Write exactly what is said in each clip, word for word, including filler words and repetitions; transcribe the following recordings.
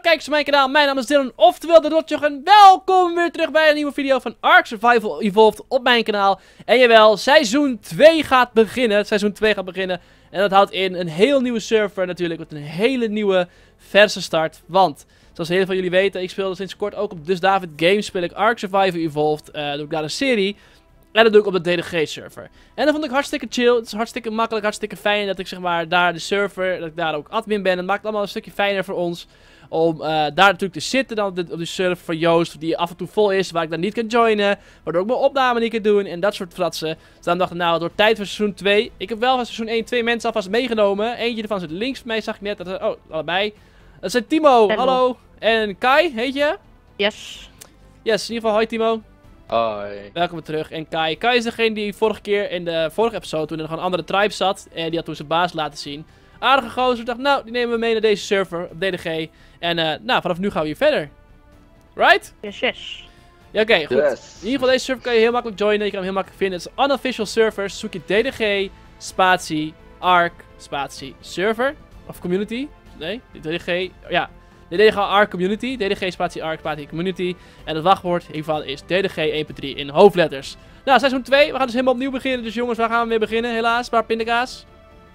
kijkers van mijn kanaal. Mijn naam is Dylan, oftewel de Rotjoch. En welkom weer terug bij een nieuwe video van Ark Survival Evolved op mijn kanaal. En jawel, seizoen twee gaat beginnen. Seizoen twee gaat beginnen. En dat houdt in een heel nieuwe server natuurlijk. Met een hele nieuwe verse start. Want, zoals heel veel van jullie weten, ik speelde sinds kort ook op Dus David Games. Speel ik Ark Survival Evolved. Uh, doe ik daar een serie. En dat doe ik op de D D G-server. En dat vond ik hartstikke chill. Het is hartstikke makkelijk, hartstikke fijn dat ik zeg maar daar de server, dat ik daar ook admin ben. Het maakt het allemaal een stukje fijner voor ons om uh, daar natuurlijk te zitten dan op de, op de server van Joost, die af en toe vol is, waar ik dan niet kan joinen. Waardoor ik mijn opname niet kan doen en dat soort fratsen. Dus dan dacht ik, nou, door tijd voor seizoen twee. Ik heb wel van seizoen één twee mensen alvast meegenomen. Eentje ervan zit links bij mij, zag ik net. Dat, oh, allebei. Dat zijn Timo, hallo. hallo. En Kai, heet je? Yes. Yes, in ieder geval, hoi Timo. Hoi. Welkom weer terug. En Kai. Kai is degene die vorige keer in de vorige episode, toen er nog een andere tribe zat, en die had toen zijn baas laten zien. Aardige gozer. Ik dacht, nou, die nemen we mee naar deze server op D D G. En uh, nou, vanaf nu gaan we hier verder. Right? Yes, yes. Ja, oké, okay, goed. Yes. In ieder geval, deze server kan je heel makkelijk joinen. Je kan hem heel makkelijk vinden. Het is unofficial servers. Zoek je D D G, spatie, Ark, spatie, server. Of community. Nee, D D G, ja. D D G Ark Community, D D G spatie Ark spatie Community. En het wachtwoord in ieder geval is D D G één punt drie in hoofdletters. Nou, seizoen twee, we gaan dus helemaal opnieuw beginnen. Dus jongens, waar gaan we mee beginnen? Helaas, paar pindakaas.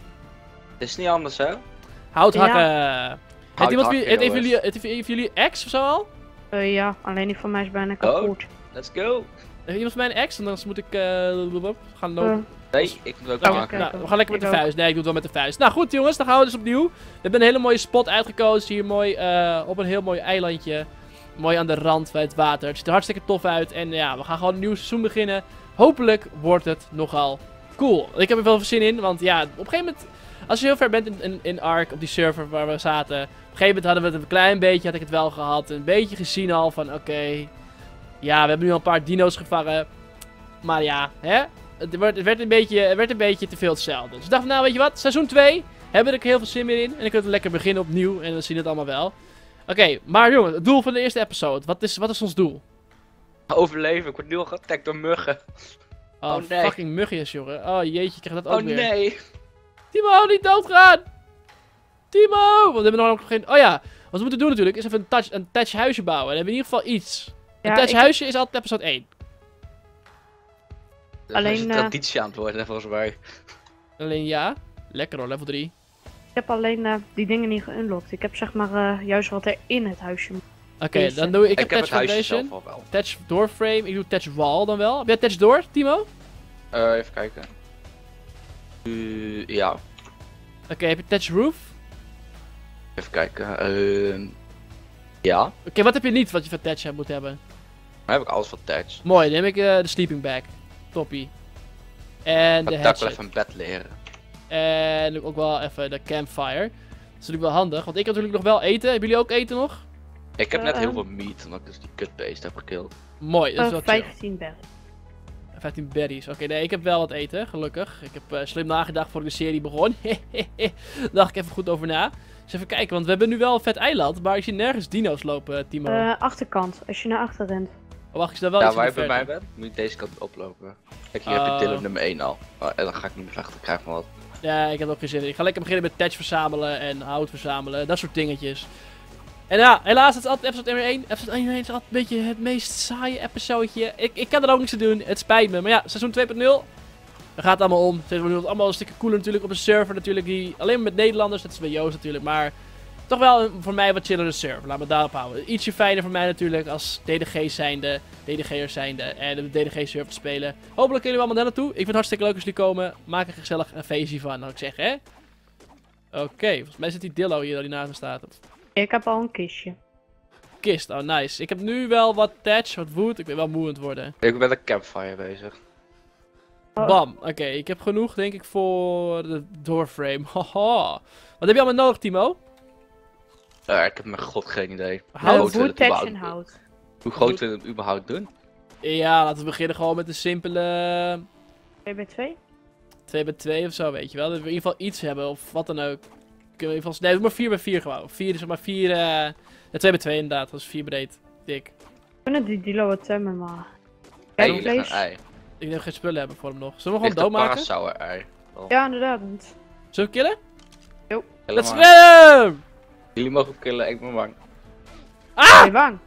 Het is niet anders, hè? Hout hakken. Ja. Heeft iemand hakken, van jullie, heeft van jullie ex of zo al? Uh, ja, alleen die van mij is bijna kapot. Oh, let's go. Heeft iemand van mij een ex? Anders moet ik uh, gaan lopen. Uh, nee, ik moet ook okay, maken. nou, we gaan lekker met ik de ook. vuist. Nee, ik doe het wel met de vuist. Nou goed jongens, dan gaan we dus opnieuw. We hebben een hele mooie spot uitgekozen. Hier mooi uh, op een heel mooi eilandje. Mooi aan de rand bij het water. Het ziet er hartstikke tof uit. En ja, we gaan gewoon een nieuw seizoen beginnen. Hopelijk wordt het nogal cool. Ik heb er wel zin in, want ja, op een gegeven moment, als je heel ver bent in, in, in Ark, op die server waar we zaten. Op een gegeven moment hadden we het een klein beetje, had ik het wel gehad. Een beetje gezien al van, oké. Okay, ja, we hebben nu al een paar dino's gevangen. Maar ja, hè. Het werd, het, werd een beetje, het werd een beetje te veel hetzelfde. Dus ik dacht, nou weet je wat, seizoen twee hebben we er heel veel zin meer in. En dan kunnen we lekker beginnen opnieuw en we zien het allemaal wel. Oké, okay, maar jongens, het doel van de eerste episode. Wat is, wat is ons doel? Overleven, ik word nu al getagd door muggen. Oh, Oh, nee. fucking mugjes, jongen. Oh jeetje, ik krijg dat ook Oh weer. nee. Timo, niet doodgaan! Timo! Want we hebben nog geen... Oh ja, wat we moeten doen natuurlijk is even een touch, een touch huisje bouwen. En dan hebben we in ieder geval iets. Ja, een touch ik- huisje is altijd episode één. Dat Alleen, is een uh, traditie aan het worden, volgens mij. Alleen ja, lekker hoor, level drie. Ik heb alleen uh, die dingen niet geunlocked. Ik heb zeg maar uh, juist wat er in het huisje moet. Oké, okay, Deze. dan doe ik... Ik, Ik heb heb touch het huisje foundation, zelf al wel. touch door frame, ik doe touch wall dan wel. Heb jij touch door, Timo? Oké, Uh, even kijken. Uh, ja, heb je touch roof? even kijken. Uh, ja, Oké, okay, wat heb je niet wat je van touch hebt moet hebben? dan heb ik alles van tags. Mooi, dan neem ik uh, de sleeping bag. Toppie. En de Ik ga ook wel hatchet. even een bed leren. En doe ik ook wel even de campfire. Dat is natuurlijk wel handig, want ik heb natuurlijk nog wel eten. Hebben jullie ook eten nog? Ik heb Uh, net heel um. veel meat, omdat ik dus die kutbeest heb gekilld. Mooi, dat is Uh, wel chill. vijftien bergen. vijftien berries. Oké, okay, nee, ik heb wel wat eten, gelukkig. Ik heb uh, slim nagedacht voor ik de serie begon. Daar dacht ik even goed over na. Dus even kijken, want we hebben nu wel een vet eiland, maar ik zie nergens dino's lopen, Timo. Uh, achterkant, als je naar achter rent. Oh, wacht, ik sta wel Ja, iets in waar de je bij mij verte. bent, moet je deze kant oplopen. Kijk, hier heb Oh. je Dylan nummer één al. Oh, en dan ga ik niet meer vechten, krijg van wat. Ja, ik heb er ook geen zin in. Ik ga lekker beginnen met thatch verzamelen en hout verzamelen, dat soort dingetjes. En ja, helaas, het is altijd episode nummer één. Episode één is altijd een beetje het meest saaie episodeje. Ik, ik kan er ook niks aan doen, het spijt me. Maar ja, seizoen twee punt nul, daar gaat het allemaal om. Seizoen twee punt nul is allemaal een stukje cooler natuurlijk op een server natuurlijk. Die, alleen maar met Nederlanders, dat is bij Joost natuurlijk. Maar toch wel een, voor mij wat chillere server, laat me daarop houden. Ietsje fijner voor mij natuurlijk als D D G zijnde, D D G'ers zijnde en de D D G server te spelen. Hopelijk kunnen jullie allemaal daar naartoe. Ik vind het hartstikke leuk als jullie komen. Maak er gezellig een feestje van, zou ik zeggen, hè. Oké, okay, volgens mij zit die Dillo hier die naast me staat. Ik heb al een kistje. Kist, oh nice. Ik heb nu wel wat thatch, wat wood. Ik ben wel moe aan het worden. Ik ben met een campfire bezig. Oh. Bam, oké. Okay, ik heb genoeg, denk ik, voor de doorframe. Haha. Wat heb je allemaal nodig, Timo? Uh, ik heb mijn god geen idee. Hout, Hoe groot Uh, wil wood, je het thatch en überhaupt- hout. Hoe groot wil je het überhaupt doen? Ja, laten we beginnen gewoon met een simpele twee bij twee? twee bij twee of zo, weet je wel. Dat we in ieder geval iets hebben, of wat dan ook. Kunnen we in ieder geval... Nee, doe maar vier bij vier gewoon. vier is zeg maar vier... Uh... Ja, twee bij twee inderdaad. Dat is vier breed. Dik. Kunnen die dilo het temmen, maar... Hey, hier ligt Kijkvlees? een ei. Ik heb geen spullen hebben voor hem nog. Zullen we Ligt gewoon een doodmaken? parasaur ei. Oh. Ja, inderdaad. Zullen we killen? Let's Helemaal. go! Jullie mogen killen, ik ben bang. Ah! Hey, Waan.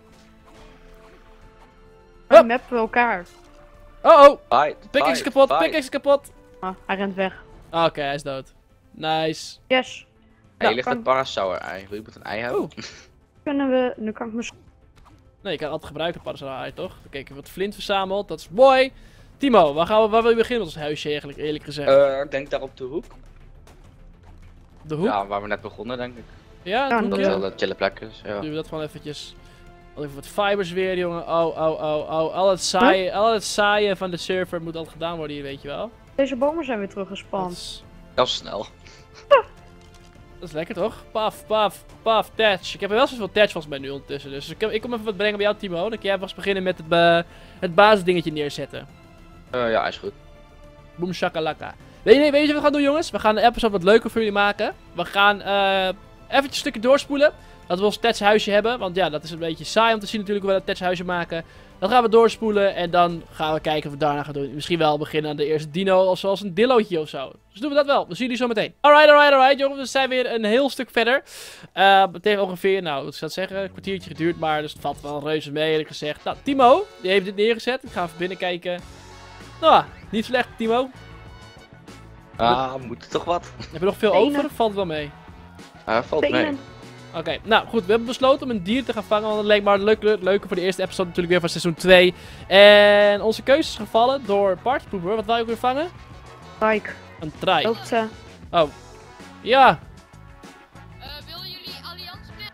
Hup. We mappen elkaar. Oh oh! Fight, Pickaxe fight, kapot, fight. pickaxe kapot. Ah, hij rent weg. Ah, Oké, hij is dood. Nice. Yes. Hey, Nou, ligt kan- het parasaur ei. Wil je met een ei hebben? Oeh. Kunnen we... Nu kan ik misschien... Nee, je kan altijd gebruiken, parasaur, toch? Oké, ik heb wat flint verzameld, dat is mooi. Timo, waar, gaan we, waar wil je beginnen met ons huisje eigenlijk, eerlijk gezegd? Eh, ik denk daar op de hoek. De hoek? Ja, waar we net begonnen, denk ik. Ja, het Ja, hoekje? Dat Ja. wel de chille plek is. Ja. Doen we dat gewoon eventjes. Even wat fibers weer, jongen. Oh, oh, oh, oh. Al het saaien, al het saaien van de server moet altijd gedaan worden hier, weet je wel. Deze bomen zijn weer Dat teruggespand. is, Dat is snel. dat is lekker, toch? Paf, paf, paf, Thatch. Ik heb er wel zoveel Thatch volgens mij nu ondertussen. Dus ik, ik kom even wat brengen bij jou, Timo. Dan kun jij vast beginnen met het, ba het basisdingetje neerzetten. Eh, ja, is goed. Boom shakalaka. Weet je, weet je wat we gaan doen, jongens? We gaan de episode wat leuker voor jullie maken. We gaan eh eventjes een stukje doorspoelen. Dat we ons Tets huisje hebben. Want ja, dat is een beetje saai om te zien natuurlijk hoe we dat Tets huisje maken. Dan gaan we doorspoelen en dan gaan we kijken of we daarna gaan doen. Misschien wel beginnen aan de eerste dino of zoals een dillootje of zo. Dus doen we dat wel. We zien jullie zo meteen. Alright, alright, alright, jongens. We zijn weer een heel stuk verder. Uh, het heeft ongeveer, nou, wat zou ik zeggen, een kwartiertje geduurd. Maar dus het valt wel reuze mee, eerlijk gezegd. Nou, Timo, die heeft dit neergezet. Ik ga even binnen kijken. Nou, niet slecht, Timo. Ah, moet er toch wat? Heb je nog veel Tenen. over of valt het wel mee? Ah, valt mee. Tenen. Oké, nou goed, we hebben besloten om een dier te gaan vangen, want het leek maar leuk, leuk, leuker voor de eerste episode natuurlijk weer van seizoen twee. En onze keuze is gevallen door Partypooper. Wat wil je ook weer vangen? Mike. Een trijk. Loopt ze. Ja, Eh, willen jullie alliantie met?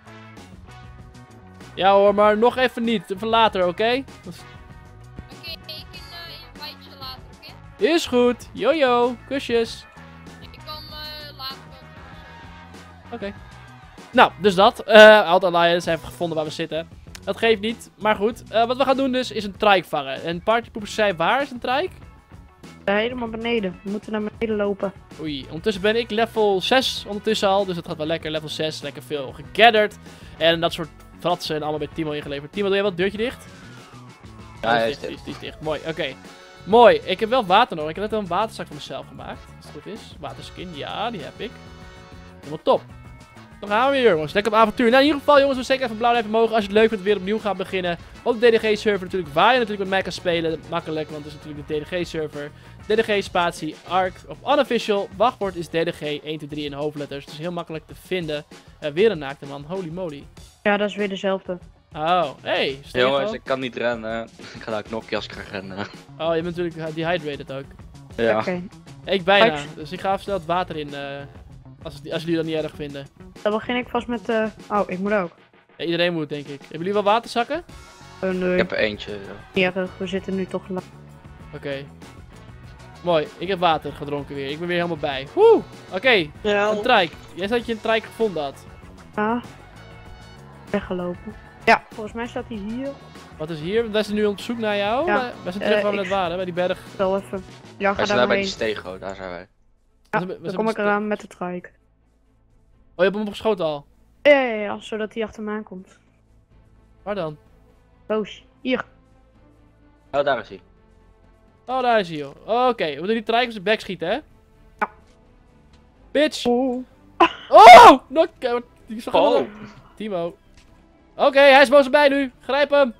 ja hoor, maar nog even niet. Even later, oké? Oké, ik kan uh, een bijtje later, oké? Is goed. Jojo, kusjes. Ik kan uh, later wel. Oké. Nou, dus dat. Eh Alt Alliance heeft gevonden waar we zitten. Dat geeft niet, maar goed. Eh, wat we gaan doen dus, is een trijk vangen. En Partypoopers zei, waar is een trijk? Uh, helemaal beneden. We moeten naar beneden lopen. Oei, ondertussen ben ik level zes ondertussen al, dus dat gaat wel lekker. Level zes, lekker veel gegatherd. En dat soort fratsen en allemaal bij Timo ingeleverd. Timo, doe jij wat deurtje dicht? Ja, Oh, hij die is die dit. is, die is dicht. Mooi, oké. Mooi, ik heb wel water nodig. Ik heb net wel een waterzak voor mezelf gemaakt. Als het goed is. Waterskin, ja, die heb ik. Helemaal top. Dan gaan we weer, jongens. Lekker op avontuur. Nou, in ieder geval, jongens, we zeker even blauw blijven mogen als je het leuk vindt weer opnieuw gaan beginnen. Op de D D G-server natuurlijk, waar je natuurlijk met mij kan spelen. Makkelijk, want het is natuurlijk de D D G-server. D D G spatie Ark of unofficial. Wachtwoord is D D G één twee drie in hoofdletters. Het is heel makkelijk te vinden. Uh, weer een naakte man, holy moly. Ja, dat is weer dezelfde. Oh, hey. Stefan. Jongens, ik kan niet rennen. Ik ga naar knokje als ik ga rennen. Oh, je bent natuurlijk dehydrated ook. Ja. Oké. Ik bijna, Kijk. dus ik ga even snel het water in, uh, als, het- als jullie dat niet erg vinden. Dan begin ik vast met... eh Oh, ik moet ook. Ja, iedereen moet, denk ik. Hebben jullie wel waterzakken? Oh nee, Ik heb er eentje. ja. niet erg. We zitten nu toch... la- Oké. Mooi, ik heb water gedronken weer. Ik ben weer helemaal bij. Woe! Oké, een trijk. Jij zei dat je een trijk gevonden had. Ah. Weggelopen. Ja, volgens mij staat hij hier. Wat is hier? Wij zijn nu op zoek naar jou. Ja. Wij- Wij zijn terug Eh, waar we ik- net waren, bij die berg. Wel even. Ja, ga Wij zijn daar daar maar bij heen. die stego, daar zijn wij. We Ja, zijn- we dan zijn kom ik best- eraan met de trike. Oh, je hebt hem opgeschoten al. Ja, ja, ja, zodat hij achter me aankomt. Waar dan? Roosje. Hier. Oh, daar is hij. Oh, daar is hij, joh. Oké, we moeten die trijk op zijn bek schieten, hè? Ja. Bitch! Oeh. Oh! Nog, die is Oh. oh. Timo. Oké, hij is boos erbij nu. Grijp hem.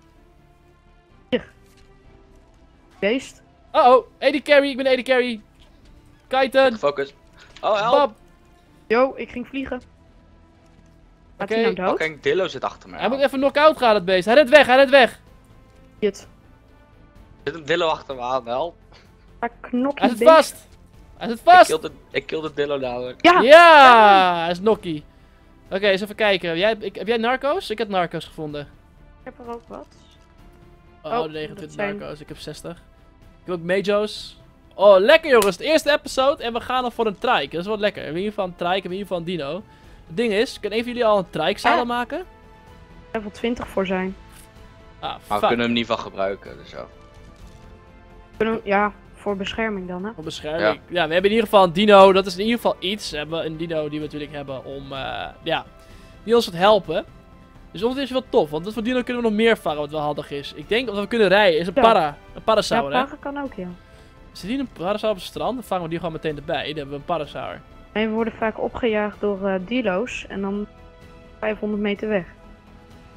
Beest. Uh oh, A D carry, ik ben A D carry. Kiten. Focus. Oh, help. Bab. Yo, ik ging vliegen. Gaat hij Oké. nou Oh, dood? kijk, Dillo zit achter me. Hij moet even knock-out gaan, het beest. Hij rent weg, hij rent weg. Shit. Er zit een Dillo achter me aan, help. Ga knok Hij die zit beest. vast. Hij zit Ik vast. kilde, ik kilde Dillo dadelijk. Ja. Ja, hij is nokkie. Oké, eens even kijken. Jij, ik, heb jij narco's? Ik heb narco's gevonden. Ik heb er ook wat. Oh, Oh, negenentwintig dat zijn- narco's. Ik heb zestig. Ik heb ook Majo's. Oh, lekker jongens. De eerste episode en we gaan nog voor een trike. Dat is wel lekker. We hebben in ieder geval een trike en in ieder geval een dino. Het ding is, kan een van jullie al een trike zadel Ah. maken? Level twintig voor zijn. Ah, Maar we fuck. kunnen hem niet van gebruiken, dus zo. Kunnen we- Ja, voor bescherming dan, hè? Voor bescherming. Ja. we hebben in ieder geval een dino. Dat is in ieder geval iets. We hebben een dino die we natuurlijk hebben om, eh, ja, die ons gaat helpen. Dus ondertussen is wel tof, want dat voor dino kunnen we nog meer vangen wat wel handig is. Ik denk dat we kunnen rijden is een Ja. para. Een Ja, parasaur, hè? pagen kan ook, ja. Zit hier een parasaur op het strand? Dan vangen we die gewoon meteen erbij. Dan hebben we een parasaur. En we worden vaak opgejaagd door eh dilo's en dan vijfhonderd meter weg.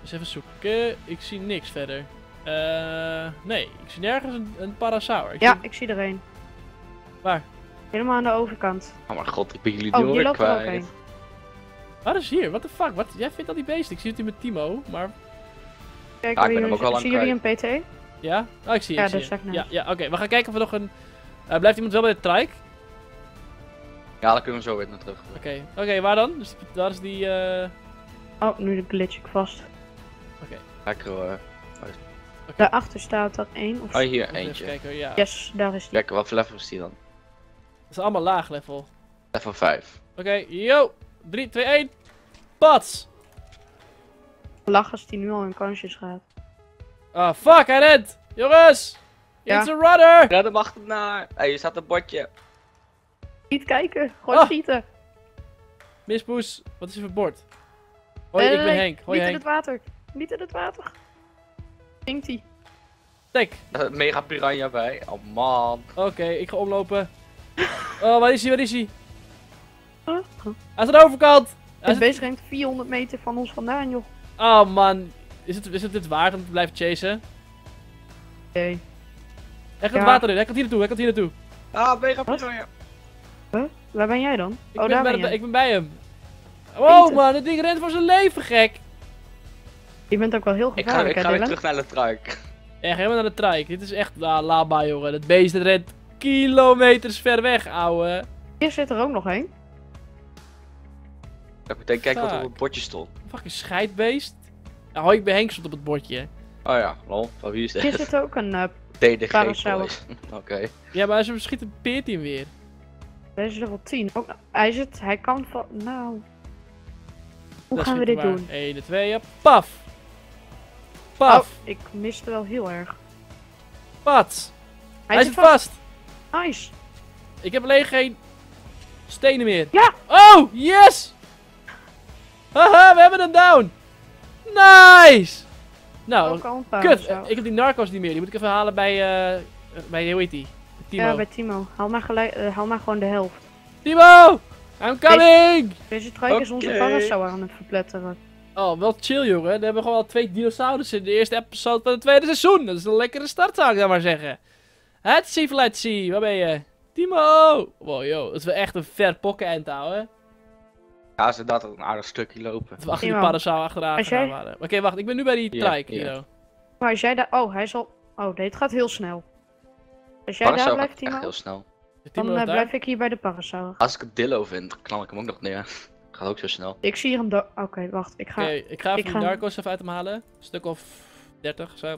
Eens even zoeken. Ik zie niks verder. Eh, nee, ik zie nergens een, een parasaur. Ik Ja, zie- ik zie er een. Waar? Helemaal aan de overkant. Oh mijn god, ik ben jullie Oh, door hier loopt er ook kwijt. een. Waar is hier? What the fuck? Wat? Jij vindt al die beesten? Ik zie het hier met Timo, maar... Kijk, Ja, ik ben jullie- hem ook al aan zien jullie een P T? Ja? Oh, ik zie je. Ja, ik zie dat je. is echt Ja, nice. ja oké. We gaan kijken of we nog een... Eh, blijft iemand wel bij de trike? Ja, dan kunnen we zo weer naar terug. Oké. Oké, waar dan? Dus waar is die... eh Oh, nu glitch ik vast. Lekker hoor. Daarachter staat er één of Oh, hier Even eentje. kijken, ja. Yes, daar is die. Kijk, wat voor level is die dan? Dat is allemaal laag level. Level vijf. Oké, yo! drie, twee, één. Pats! Lach als die nu al in kansjes gaat. Ah, fuck, hij rent! Jongens! Ja. It's a runner! Red hem achterna. Hé, hey, hier staat een bordje. Niet kijken, gewoon Ah. schieten. Mispoes, wat is er voor bord? Hoi, Nee, ik nee, ben nee, Henk. Hoi Niet in Henk. het water. Niet in het water. Zinkt hij. Tek. Er staat een mega piranha bij. Oh man. Oké, ik ga omlopen. Oh, waar is hij? Waar is hij? Huh? Hij is aan de overkant! Hij Het is... beest rent vierhonderd meter van ons vandaan, joh. Oh man, is het, is het dit waard om te blijven chasen? Nee. Hij gaat Ja. het water in, hij komt hier naartoe, hij komt hier naartoe. Ah, mega Wat? piranha. Waar ben jij dan? Ik, oh, ben, daar bij, ben de- jij. ik ben bij hem. Wow Eten. man, het ding rent voor zijn leven, gek. Je bent ook wel heel Ik ga, gevaarlijk, ik ga hè, weer Dylan? terug naar de truik. Echt, helemaal naar de trike. Dit is echt la laba, jongen. Het beest het rent kilometers ver weg, ouwe. Hier zit er ook nog één. Ik moet meteen kijken wat er op Fuck. het bordje stond. Fucking scheidbeest. Nou, hoi, ik ben Henk stond op het bordje. Oh ja, lol. Van wie is Hier dit? zit ook een... eh, D D G parasaur. boys. Oké. Ja, maar ze schieten peert hij hem weer. deze is level tien. Ook, hij zit... Hij kan van... Nou... Hoe Dat gaan we schiet dit maar. doen? één, twee, ja. Paf. Paf. Oh, ik miste wel heel erg. Pats. Hij, Hij, zit zit vast. Nice. Ik heb alleen geen stenen meer. Ja. Oh, yes. Haha, we hebben hem down. Nice. Nou, Ook al een paar. kut. zo. Ik heb die narcos niet meer. Die moet ik even halen bij, eh bij, hoe heet die? Timo. Ja, bij Timo. Haal maar, gelijk, eh, haal maar gewoon de helft. Timo! I'm coming! Deze trike is onze Oké. parasaur aan het verpletteren. Oh, wel chill, jongen. We hebben gewoon al twee dinosaurussen in de eerste episode van het tweede seizoen. Dat is een lekkere start, zou ik dan maar zeggen. Het zie, let's see. Waar ben je? Timo! Wow, yo. Dat is wel echt een ver pokken-end, ouwe. Ja, ze dat een aardig stukje lopen. Dat we achter die Timo, parasaur achteraan als gegaan jij- waren. Oké, wacht. Ik ben nu bij die Ja, trike, ja. Hiro. Maar als jij daar... Oh, hij zal... Oh, nee, het gaat heel snel. Als jij daar Parasaur blijft, gaat echt Timo, heel snel. Timo dan is eh, daar. blijf ik hier bij de parasaur. Als ik het Dillo vind, knal ik hem ook nog neer. Gaat ook zo snel. Ik zie hier een... do- Oké, wacht. Ik ga... Oké, ik ga even ik die ga- narcos even uit hem halen. Een stuk of dertig, zo.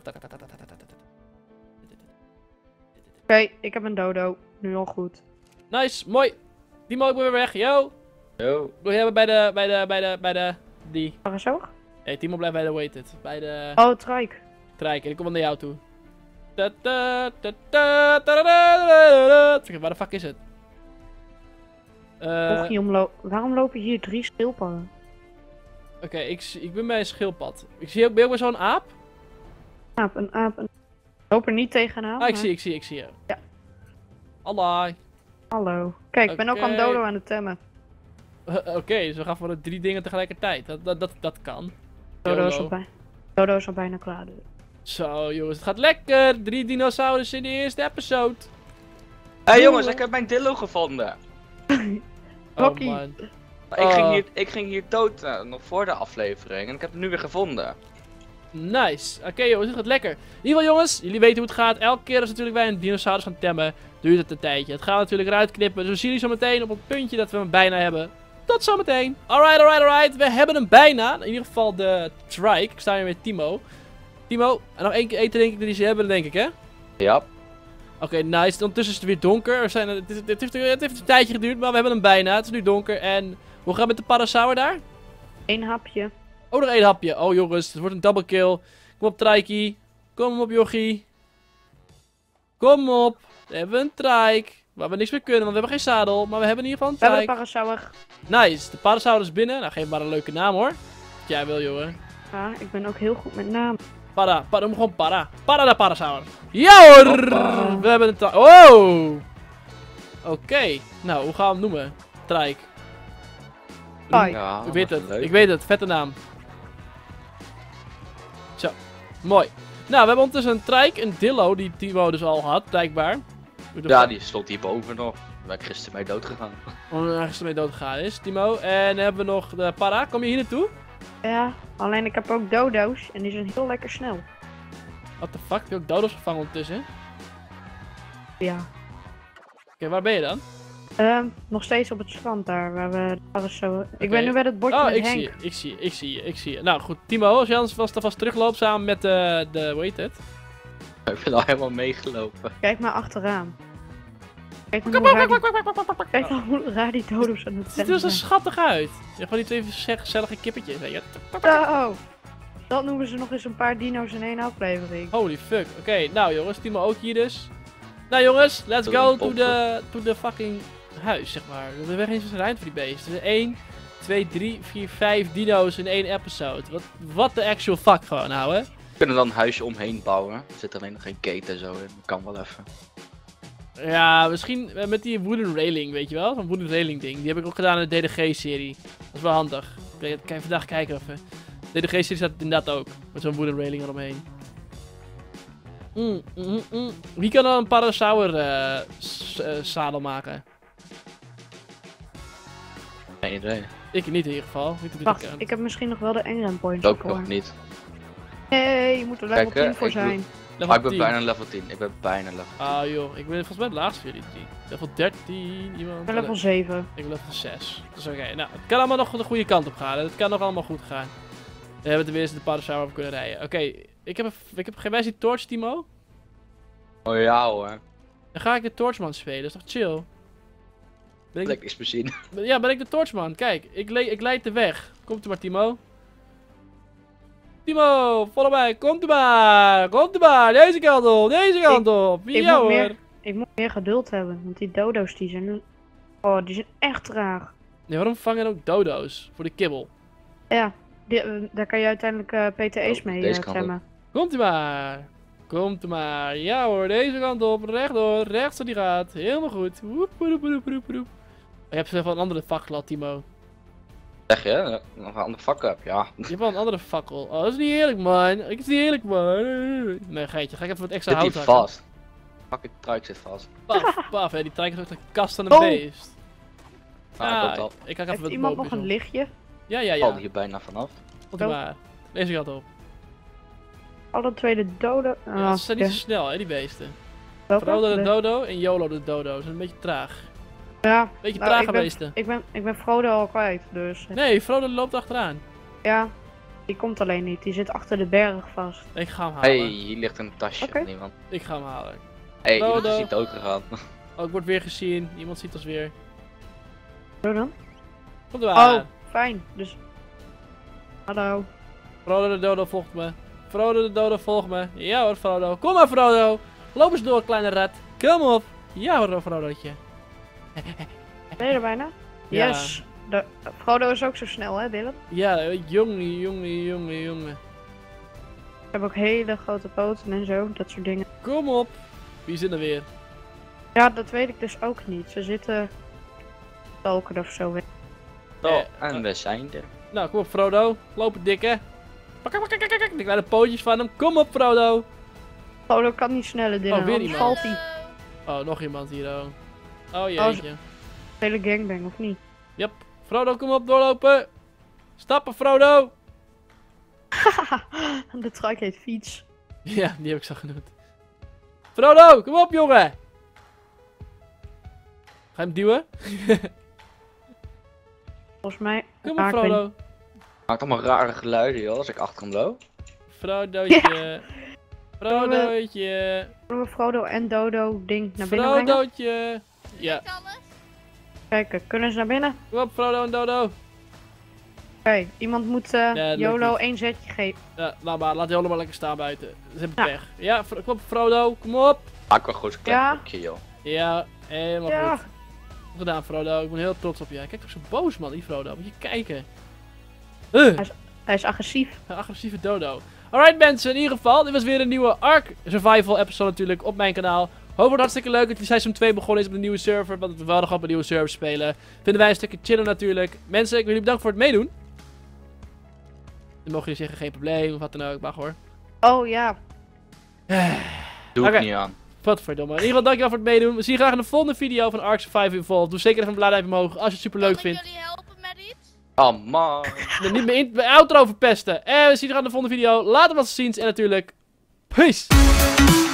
Oké, ik heb een dodo. Nu al goed. Nice, mooi. Timo, ik ben weer weg. Yo! Yo. Wil je hebben bij de, bij de, bij de, bij de, die. Parasaur? Nee, Timo blijft bij de weighted. Bij de Oh, trike. trike. En ik kom wel naar jou toe. Ta -ta, ta -ta, ta -da -da -da -da. Waar de fuck is het? Eh, Och, hier omlo- Waarom lopen hier drie schildpadden? Oké, ik, zie- ik ben bij een schildpad. Ik zie ook, ben je ook bij zo'n aap? Aap, een aap, een... Loop er niet tegenaan. Ah, ik maar- zie, ik zie, ik zie je. Ja. Hallo. Hallo. Kijk, ik ben ook aan Oké. dodo aan het temmen. Oké, dus we gaan voor de drie dingen tegelijkertijd. Dat, dat, dat, dat kan. Dodo is, YOLO. al bij... dodo is al bijna klaar. dus. Zo, jongens, het gaat lekker. Drie dinosaurus in de eerste episode. Hé hey, jongens, ik heb mijn Dillo gevonden. Oh Rocky. man. Ik, ging Oh. hier, ik ging hier dood eh, nog voor de aflevering en ik heb hem nu weer gevonden. Nice. Oké jongens, het gaat lekker. In ieder geval jongens, jullie weten hoe het gaat. Elke keer als natuurlijk wij een dinosaurus gaan temmen, duurt het een tijdje. Het gaan we natuurlijk eruit knippen. Dus we zien jullie zo meteen op het puntje dat we hem bijna hebben. Tot zometeen. Alright, alright, alright. We hebben hem bijna. In ieder geval de trike. Ik sta hier met Timo. Timo, en nog één keer eten denk ik dat die ze hebben, denk ik hè? Ja. Oké, nice. Ondertussen is het weer donker. We zijn, het, het, het, heeft, het heeft een tijdje geduurd, maar we hebben hem bijna. Het is nu donker. En hoe gaat het met de parasaur daar? Eén hapje. Oh, nog één hapje. Oh jongens, het wordt een double kill. Kom op, Trikey. Kom op, jochie. Kom op. We hebben een trike. Waar we niks meer kunnen, want we hebben geen zadel. Maar we hebben in ieder geval We een hebben de trike. parasaur. Nice. De parasaur is binnen. Nou, geef maar een leuke naam hoor. Wat jij wil, jongen. Ja, ik ben ook heel goed met naam. Para. Para. Noem gewoon para. Para de parasaur. Ja hoor. Hoppa. We hebben een trike. Oh. Oké. Nou, hoe gaan we hem noemen? Trike. Hoi. Ja, Ik weet dat het. is leuk. Ik weet het. Vette naam. Zo, mooi. Nou, we hebben ondertussen een trijk, een dillo, die Timo dus al had, blijkbaar. Ja, die stond hierboven nog. Daar ben ik gisteren mee dood gegaan. Omdat er ergens mee dood gegaan is, Timo. En dan hebben we nog de para. Kom je hier naartoe? Ja, alleen ik heb ook dodo's en die zijn heel lekker snel. What the fuck? Heb je ook dodo's gevangen ondertussen? Ja. Oké, waar ben je dan? Ehm, nog steeds op het strand daar, waar we alles zo... Ik Oké. ben nu bij het bordje Oh, met ik Henk. zie je, ik zie je, ik zie je, ik zie je. Nou goed, Timo, als je anders vast, vast terugloopt samen met de, de, hoe heet het? Ik ben al helemaal meegelopen. Kijk maar achteraan. Kijk dan hoe raar die, kijk dan hoe raar die dodo's aan het Het ziet er rennen zo zijn. schattig uit. Ja, gewoon die twee zeg- gezellige kippetjes, weet je. Zo. Dat noemen ze nog eens een paar dino's in één aflevering. Holy fuck. Oké, nou jongens, Timo ook hier dus. Nou jongens, let's Tot go een to pompen. the, to the fucking huis, zeg maar. We hebben geen ruimte voor die beesten. Dus één, twee, drie, vier, vijf dino's in één episode. Wat, wat de actual fuck gewoon nou, hè? We kunnen dan een huisje omheen bouwen. Er zit alleen nog geen keten en zo in. Dat kan wel even. Ja, misschien eh, met die wooden railing, weet je wel? Zo'n wooden railing ding. Die heb ik ook gedaan in de D D G-serie. Dat is wel handig. Kan je, kan je vandaag kijken even. De D D G-serie staat inderdaad ook. Met zo'n wooden railing eromheen. Mm, mm, mm. Wie kan dan een parasaur eh, s- eh, zadel maken? Geen idee. Ik niet in ieder geval. Niet dat ik Wacht, dat kan. ik heb misschien nog wel de engram points Dat ook voor. nog niet. Nee, je moet er level Kijk, hè, tien voor ik doe- zijn. Level Ah, ik ben tien. bijna level tien. Ik ben bijna level tien. Ah joh, ik ben volgens mij het laatste van jullie drie. Level dertien, iemand? Ik ben level zeven. Ik ben level zes. Dat is oké. Nou, het kan allemaal nog de goede kant op gaan. Het kan nog allemaal goed gaan. We hebben tenminste de parasaur over kunnen rijden. Oké, ik heb, een- ik heb geen wijze torch, Timo. Oh ja hoor. Dan ga ik de torchman spelen, dat is toch chill? Ben ik Lekker eens bezien. de, ja, ben ik de torchman. Kijk, ik, le ik leid de weg. Komt u maar, Timo. Timo, follow mij. Komt u maar. Komt u maar. Deze kant op. Deze kant op. ik Ja moet hoor. meer- Ik moet meer geduld hebben, want die dodo's die zijn... Oh, die zijn echt traag. Nee, waarom vangen ook dodo's? Voor de kibbel. Ja, die, eh, daar kan je uiteindelijk eh, P T E's Oh, mee deze eh, kant temmen. Komt u maar. Komt u maar. Ja hoor, deze kant op. Rechtdoor. Rechts zo die gaat. Helemaal goed. Woep, woep, woep, woep, woep. Je hebt zelf wel een andere fakkel, Timo. Zeg je? Ja, nog een ander vak heb. Ja. Je hebt wel een andere fakkel. Oh, dat is niet eerlijk, man. Ik is niet eerlijk, man. Nee, geitje. Ga ik even wat extra Zit die hout hakken. vast? Fuck, ik truik zit vast. Paf, paf. Hè. Die trekken is ook de kast van een Oh. beest. Nou, Ja, ik ook al. ik hak even Heeft wat iemand nog boompjes een op. lichtje? Ja, ja, Ik ja. val hier bijna vanaf. Komt u maar. Deze kant op. Alle twee de doden. Ja, ze zijn niet zo snel, hè, die beesten. Frodo de dodo en Yolo de dodo. Ze zijn een beetje traag. Ja, Beetje nou, trage ik ben, beesten. ik, ben, ik ben Frodo al kwijt, dus... Nee, Frodo loopt achteraan. Ja, die komt alleen niet. Die zit achter de berg vast. Ik ga hem halen. Hey, hier ligt een tasje Oké. van iemand. Ik ga hem halen. Hey, iemand Frodo. is hier dood gegaan. Oh, ik word weer gezien. Iemand ziet ons weer. Zo dan? Komt er maar. Oh, fijn. Dus... Hallo. Frodo de dodo volgt me. Frodo de dodo volgt me. Ja hoor, Frodo. Kom maar, Frodo. Loop eens door, kleine rat. Kom op. Ja hoor, Frodootje. Ben je er bijna? Ja. Yes. De, Frodo is ook zo snel, hè, Dylan? Ja, jongen, jongen, jongen, jongen. Ik heb ook hele grote poten en zo, dat soort dingen. Kom op. Wie zit er weer? Ja, dat weet ik dus ook niet. Ze zitten... Stalken of zo. Zo, Eh, en we zijn er. Nou, kom op, Frodo. Lopen dikke. Pak, pak, pak, pak, pak. De kleine pootjes van hem. Kom op, Frodo. Frodo kan niet sneller, Dylan. Oh, weer anders iemand. valt hij. Oh, nog iemand hier, oh. Oh jeetje. Hele gangbang, of niet? Yep. Frodo, kom op, doorlopen. Stappen, Frodo. De truck heet fiets. Ja, die heb ik zo genoemd. Frodo, kom op, jongen. Ga je hem duwen? Volgens mij... Kom Ja, op, ik weet Frodo. Maakt allemaal rare geluiden joh, als ik achter hem loop. Frodootje. Frodootje. Kunnen we Frodo en Dodo ding naar binnen brengen? Frodootje. Ja, Lukt alles? Kijken, kunnen ze naar binnen? Oké, kom op, Frodo en Dodo. iemand moet eh, dat lukt YOLO niet. één zetje geven. Ja, laat maar, laat Jolo maar lekker staan buiten. Ze hebben Ja. pech. Ja, Fro- kom op, Frodo, kom op. Maak wel goed zo'n klein Ja. boekje joh. Ja, helemaal Ja. goed. Goed gedaan, Frodo. Ik ben heel trots op je. Kijk toch zo boos, man, die Frodo. Moet je kijken. Uh, Hij is agressief. een agressieve dodo. Alright mensen, in ieder geval, dit was weer een nieuwe Ark Survival episode natuurlijk op mijn kanaal. Hoop het hartstikke leuk dat die seizoen twee begonnen is op een nieuwe server, want we wilden gewoon op een nieuwe server spelen. Vinden wij een stukje chillen natuurlijk. Mensen, ik wil jullie bedanken voor het meedoen. Dan mogen jullie zeggen, geen probleem of wat dan ook, mag hoor. Oh ja. Doe ik Oké. niet aan. Wat verdomme. In ieder geval, dankjewel voor het meedoen. We zien je graag in de volgende video van Ark Survival Evolved. Doe zeker even een blauw duimpje omhoog als je het super leuk Kan ik vindt. jullie helpen met iets? Oh man. Niet mijn, in- mijn outro verpesten. En we zien je graag in de volgende video. Later wat ziens en natuurlijk... Peace!